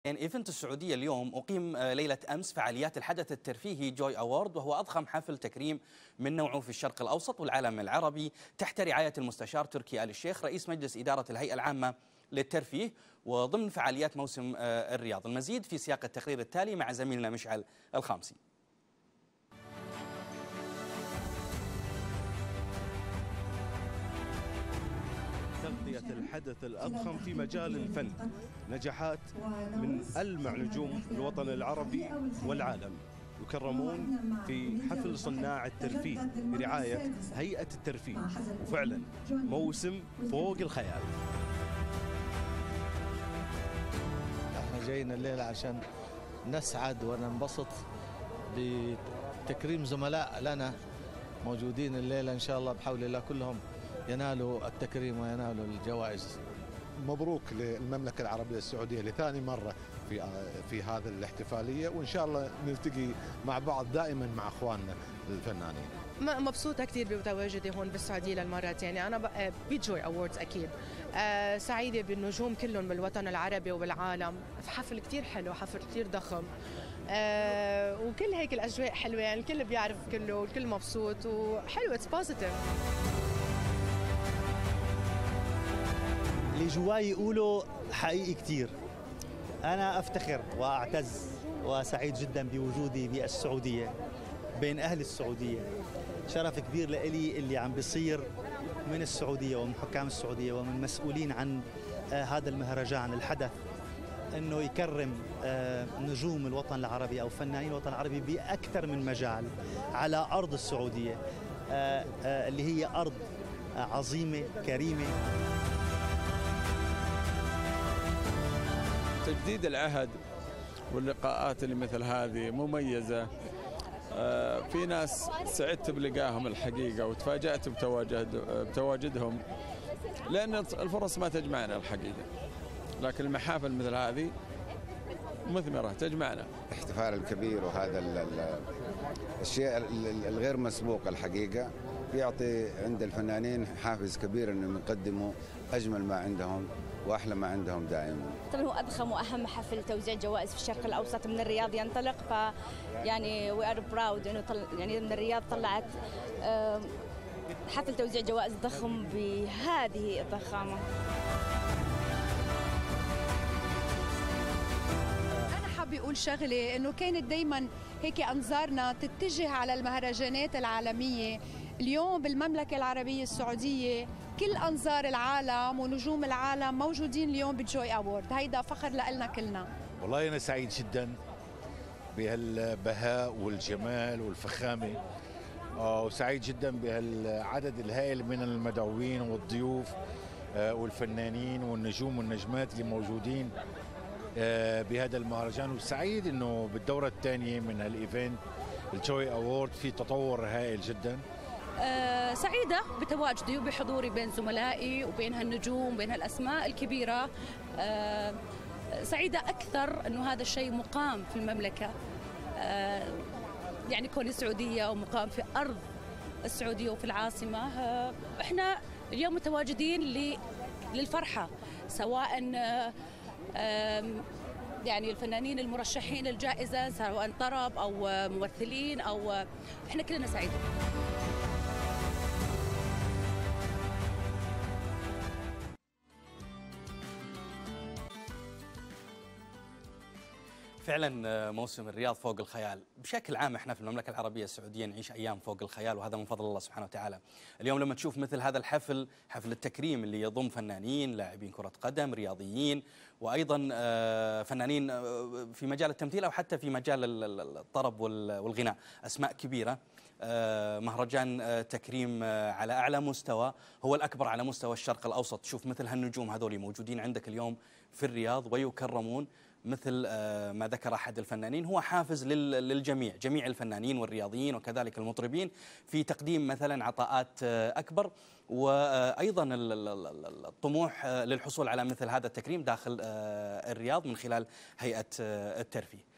ايفنت السعودية اليوم أقيم ليلة أمس فعاليات الحدث الترفيهي جوي أوورد، وهو أضخم حفل تكريم من نوعه في الشرق الأوسط والعالم العربي، تحت رعاية المستشار تركي آل الشيخ رئيس مجلس إدارة الهيئة العامة للترفيه، وضمن فعاليات موسم الرياض. المزيد في سياق التقرير التالي مع زميلنا مشعل الخامسي. تغطية الحدث الأضخم في مجال الفن، نجاحات من ألمع نجوم الوطن العربي والعالم يكرمون في حفل صناع الترفيه برعاية هيئة الترفيه، وفعلا موسم فوق الخيال. احنا جايين الليلة عشان نسعد وننبسط بتكريم زملاء لنا موجودين الليلة، إن شاء الله بحول الله كلهم ينالوا التكريم وينالوا الجوائز. مبروك للمملكة العربية السعودية لثاني مرة في هذه الاحتفالية، وإن شاء الله نلتقي مع بعض دائما مع أخواننا الفنانين. مبسوطة كثير بتواجدي هون بالسعودية للمرة الثانية. أنا بجوي أووردز أكيد سعيدة بالنجوم كلهم بالوطن العربي وبالعالم. حفل كثير حلو، حفل كثير ضخم، وكل هيك الأجواء حلوة، يعني الكل بيعرف كله والكل مبسوط وحلو. اتس بوزيتيف. اللي جواي يقولوا حقيقي كتير. أنا أفتخر وأعتز وسعيد جدا بوجودي بالسعودية بين أهل السعودية. شرف كبير لإلي اللي عم بيصير من السعودية ومن حكام السعودية ومن مسؤولين عن هذا المهرجان الحدث، أنه يكرم نجوم الوطن العربي أو فنانين الوطن العربي بأكثر من مجال على أرض السعودية اللي هي أرض عظيمة كريمة. تجديد العهد واللقاءات اللي مثل هذه مميزة. في ناس سعدت بلقاهم الحقيقة وتفاجأت بتواجدهم، لأن الفرص ما تجمعنا الحقيقة، لكن المحافل مثل هذه مثمرة تجمعنا. الاحتفال الكبير وهذا الشيء الغير مسبوق الحقيقة بيعطي عند الفنانين حافز كبير انهم يقدموا اجمل ما عندهم واحلى ما عندهم دائما. طبعا هو اضخم واهم حفل توزيع جوائز في الشرق الاوسط من الرياض ينطلق، يعني وي ار براود انه يعني من الرياض طلعت حفل توزيع جوائز ضخم بهذه الضخامه. انا حابه اقول شغله، انه كانت دائما هيك انظارنا تتجه على المهرجانات العالميه. اليوم بالمملكة العربية السعودية كل أنظار العالم ونجوم العالم موجودين اليوم بجوي أوورد. هيدا فخر لنا كلنا. والله أنا سعيد جدا بهالبهاء والجمال والفخامة، وسعيد جدا بهالعدد الهائل من المدعوين والضيوف والفنانين والنجوم والنجمات اللي موجودين بهذا المهرجان. وسعيد انه بالدورة الثانية من هالايفنت الجوي أوورد في تطور هائل جدا. سعيدة بتواجدي وبحضوري بين زملائي وبين هالنجوم وبين هالأسماء الكبيرة. سعيدة أكثر أنه هذا الشيء مقام في المملكة، يعني كوني سعودية ومقام في أرض السعودية وفي العاصمة. إحنا اليوم متواجدين للفرحة، سواء يعني الفنانين المرشحين للجائزة سواء طرب أو ممثلين أو إحنا كلنا سعيدين. فعلا موسم الرياض فوق الخيال. بشكل عام احنا في المملكة العربية السعودية نعيش أيام فوق الخيال، وهذا من فضل الله سبحانه وتعالى. اليوم لما تشوف مثل هذا الحفل، حفل التكريم اللي يضم فنانين، لاعبين كرة قدم، رياضيين، وأيضا فنانين في مجال التمثيل أو حتى في مجال الطرب والغناء، أسماء كبيرة. مهرجان تكريم على أعلى مستوى، هو الأكبر على مستوى الشرق الأوسط. تشوف مثل هالنجوم هذول موجودين عندك اليوم في الرياض ويكرمون، مثل ما ذكر أحد الفنانين، هو حافز للجميع، جميع الفنانين والرياضيين وكذلك المطربين، في تقديم مثلا عطاءات أكبر، وأيضا الطموح للحصول على مثل هذا التكريم داخل الرياض من خلال هيئة الترفيه.